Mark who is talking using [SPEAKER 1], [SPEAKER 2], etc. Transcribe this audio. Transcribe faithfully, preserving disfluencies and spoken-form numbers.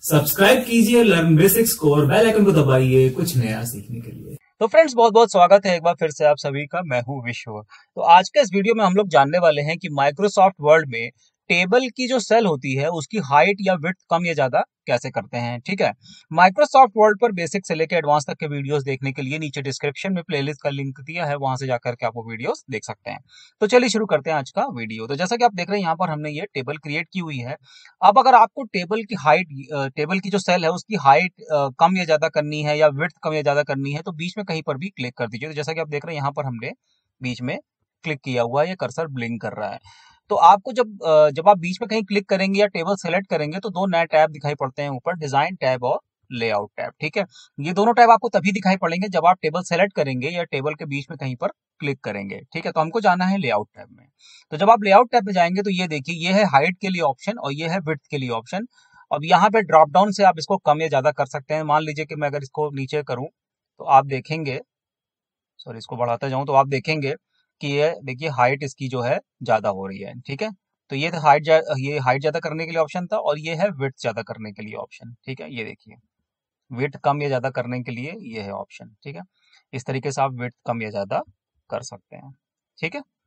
[SPEAKER 1] Subscribe कीजिए learn basics को और बेल आइकन को दबाइए कुछ नया सीखने के लिए।
[SPEAKER 2] तो फ्रेंड्स, बहुत बहुत स्वागत है एक बार फिर से आप सभी का। मैं हूं विश्व। तो आज के इस वीडियो में हम लोग जानने वाले हैं कि माइक्रोसॉफ्ट वर्ड में टेबल की जो सेल होती है उसकी हाइट या विड्थ कम या ज्यादा कैसे करते हैं। ठीक है, माइक्रोसॉफ्ट वर्ड पर बेसिक से लेकर एडवांस तक के वीडियोस देखने के लिए नीचे डिस्क्रिप्शन में प्लेलिस्ट का लिंक दिया है, वहां से जाकर के आप वो वीडियोस देख सकते हैं। तो चलिए शुरू करते हैं आज का वीडियो। तो जैसा कि आप देख रहे हैं यहाँ पर हमने ये टेबल क्रिएट की हुई है। अब अगर आपको टेबल की हाइट, टेबल की जो सेल है उसकी हाइट कम या ज्यादा करनी है या विड्थ कम या ज्यादा करनी है, तो बीच में कहीं पर भी क्लिक कर दीजिए। तो जैसा कि आप देख रहे हैं यहाँ पर हमने बीच में क्लिक किया हुआ है, ये कर्सर ब्लिंक कर रहा है। तो आपको जब जब आप बीच में कहीं क्लिक करेंगे या टेबल सेलेक्ट करेंगे तो दो नए टैब दिखाई पड़ते हैं ऊपर, डिजाइन टैब और लेआउट टैब। ठीक है, ये दोनों टैब आपको तभी दिखाई पड़ेंगे जब आप टेबल सेलेक्ट करेंगे या टेबल के बीच में कहीं पर क्लिक करेंगे। ठीक है, तो हमको जाना है लेआउट टैब में। तो जब आप लेआउट टैब में जाएंगे तो ये देखिए, ये है हाइट के लिए ऑप्शन और ये है विड्थ के लिए ऑप्शन। अब यहाँ पे ड्रॉप डाउन से आप इसको कम या ज्यादा कर सकते हैं। मान लीजिए कि मैं अगर इसको नीचे करूं तो आप देखेंगे, सॉरी इसको बढ़ाता जाऊं तो आप देखेंगे कि ये देखिए हाइट इसकी जो है ज्यादा हो रही है। ठीक है, तो ये हाइट ये हाइट ज्यादा करने के लिए ऑप्शन था और ये है विड्थ ज्यादा करने के लिए ऑप्शन। ठीक है, ये देखिए विड्थ कम या ज्यादा करने के लिए ये है ऑप्शन। ठीक है, इस तरीके से आप विड्थ कम या ज्यादा कर सकते हैं। ठीक है,